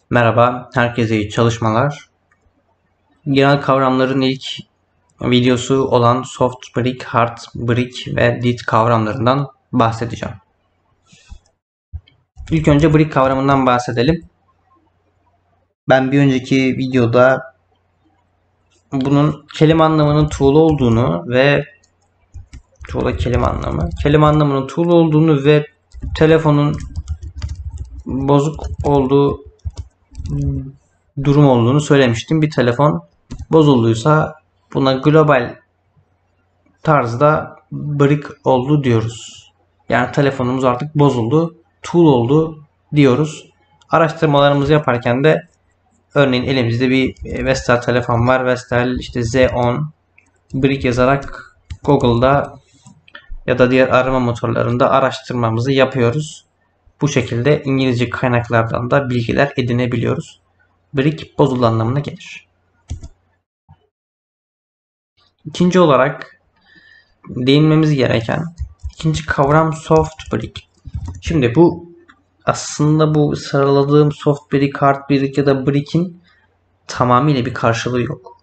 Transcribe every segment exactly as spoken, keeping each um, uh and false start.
Merhaba, herkese iyi çalışmalar. Genel kavramların ilk videosu olan soft brick, hard brick ve lit kavramlarından bahsedeceğim. İlk önce brick kavramından bahsedelim. Ben bir önceki videoda bunun kelime anlamının tool olduğunu ve tool'a kelime anlamı, kelime anlamının tool olduğunu ve telefonun bozuk olduğu durum olduğunu söylemiştim. Bir telefon bozulduysa buna global tarzda brick oldu diyoruz. Yani telefonumuz artık bozuldu, tool oldu diyoruz. Araştırmalarımızı yaparken de örneğin elimizde bir Vestel telefon var. Vestel işte Z on brick yazarak Google'da ya da diğer arama motorlarında araştırmamızı yapıyoruz. Bu şekilde İngilizce kaynaklardan da bilgiler edinebiliyoruz. Brick bozuldu anlamına gelir. İkinci olarak değinmemiz gereken ikinci kavram soft brick. Şimdi bu aslında bu sıraladığım soft brick, hard brick ya da brick'in tamamıyla bir karşılığı yok.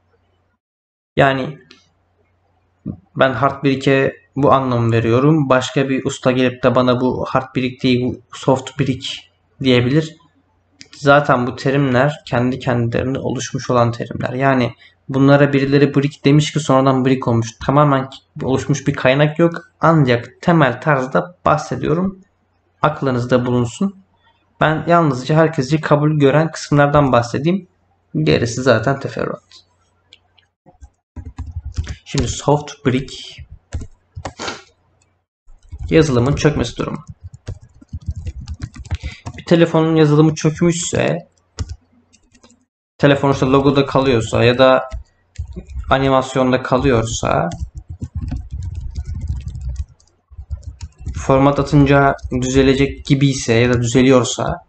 Yani ben hard brick'e bu anlamı veriyorum. Başka bir usta gelip de bana bu hard brick değil bu soft brick diyebilir. Zaten bu terimler kendi kendilerine oluşmuş olan terimler. Yani bunlara birileri brick demiş ki sonradan brick olmuş. Tamamen oluşmuş bir kaynak yok. Ancak temel tarzda bahsediyorum. Aklınızda bulunsun. Ben yalnızca herkesce kabul gören kısımlardan bahsedeyim. Gerisi zaten teferruat. Şimdi soft brick yazılımın çökmesi durumu. Bir telefonun yazılımı çökmüşse, telefon işte logoda kalıyorsa ya da animasyonda kalıyorsa, format atınca düzelecek gibiyse ya da düzeliyorsa,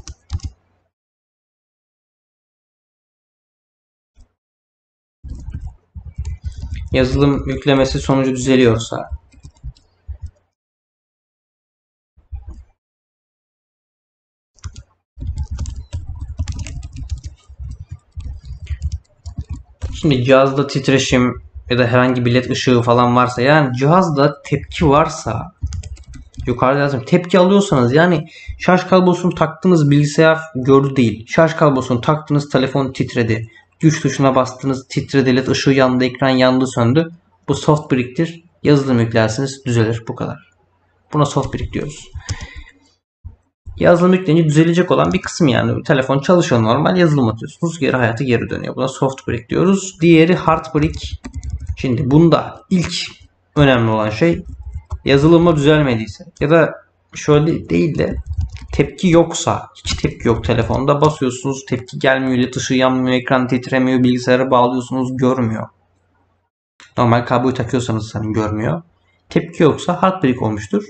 yazılım yüklemesi sonucu düzeliyorsa, şimdi cihazda titreşim ya da herhangi bir led ışığı falan varsa, yani cihazda tepki varsa, yukarıda yazdım, tepki alıyorsanız, yani şarj kablosunu taktığınız bilgisayar gördü değil, şarj kablosunu taktığınız telefon titredi, güç tuşuna bastınız titredi, led ışığı yandı, ekran yandı, söndü. Bu soft brick'tir. Yazılım yüklersiniz, düzelir, bu kadar. Buna soft brick diyoruz. Yazılım yükleyince düzelecek olan bir kısım, yani telefon çalışıyor normal, yazılım atıyorsunuz, geri hayatı geri dönüyor. Buna soft brick diyoruz. Diğeri hard brick. Şimdi bunda ilk önemli olan şey, yazılımı düzelmediyse ya da şöyle değil de tepki yoksa, hiç tepki yok telefonda, basıyorsunuz tepki gelmiyor, led ışığı yanmıyor, ekran titremiyor, bilgisayara bağlıyorsunuz görmüyor. Normal kabloyu takıyorsanız hani görmüyor. Tepki yoksa hard brick olmuştur.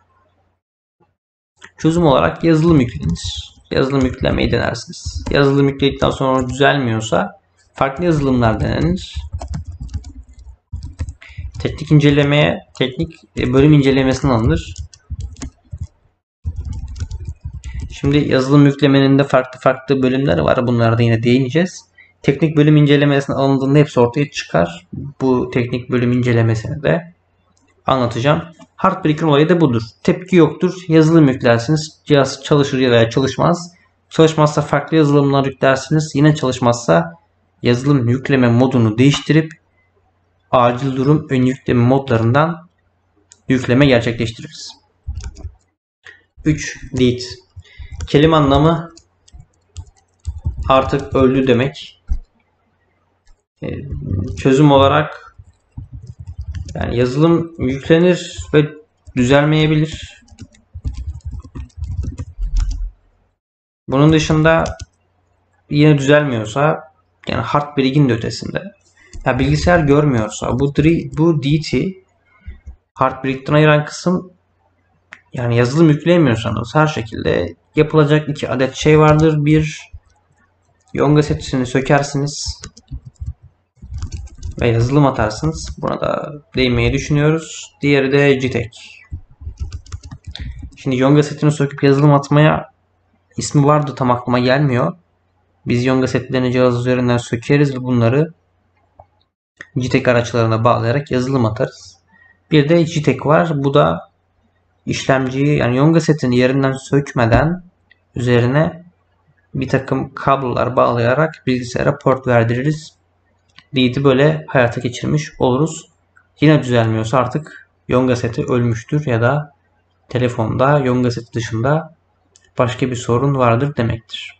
Çözüm olarak yazılım yüklenir. Yazılım yüklemeyi denersiniz. Yazılım yükledikten sonra düzelmiyorsa farklı yazılımlar denenir. Teknik incelemeye, teknik bölüm incelemesine alınır. Şimdi yazılım yüklemenin de farklı farklı bölümleri var. Bunlara da yine değineceğiz. Teknik bölüm incelemesine alındığında hepsi ortaya çıkar. Bu teknik bölüm incelemesini de anlatacağım. Hard brick'in olayı da budur. Tepki yoktur. Yazılım yüklersiniz. Cihaz çalışır ya da çalışmaz. Çalışmazsa farklı yazılımlar yüklersiniz. Yine çalışmazsa yazılım yükleme modunu değiştirip acil durum ön yükleme modlarından yükleme gerçekleştiririz. üç. Dead. Kelime anlamı artık öldü demek. Çözüm olarak, yani yazılım yüklenir ve düzelmeyebilir. Bunun dışında yine düzelmiyorsa, yani hard brick'in de ötesinde, ya bilgisayar görmüyorsa, bu bu D T hard brick'ten ayıran kısım, yani yazılım yükleyemiyorsanız her şekilde yapılacak iki adet şey vardır. Bir, Yonga setini sökersiniz ve yazılım atarsınız. Buna da değinmeyi düşünüyoruz. Diğeri de G T E C. Şimdi Yonga setini söküp yazılım atmaya ismi vardı, tam aklıma gelmiyor. Biz Yonga setlerini cihaz üzerinden sökeriz ve bunları G T E K araçlarına bağlayarak yazılım atarız. Bir de G T E K var. Bu da işlemciyi, yani Yonga setini yerinden sökmeden üzerine bir takım kablolar bağlayarak bilgisayara port verdiririz. Lead'i böyle hayata geçirmiş oluruz. Yine düzelmiyorsa artık Yonga seti ölmüştür ya da telefonda Yonga seti dışında başka bir sorun vardır demektir.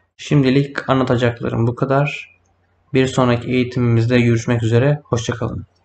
Şimdilik anlatacaklarım bu kadar. Bir sonraki eğitimimizde görüşmek üzere. Hoşça kalın.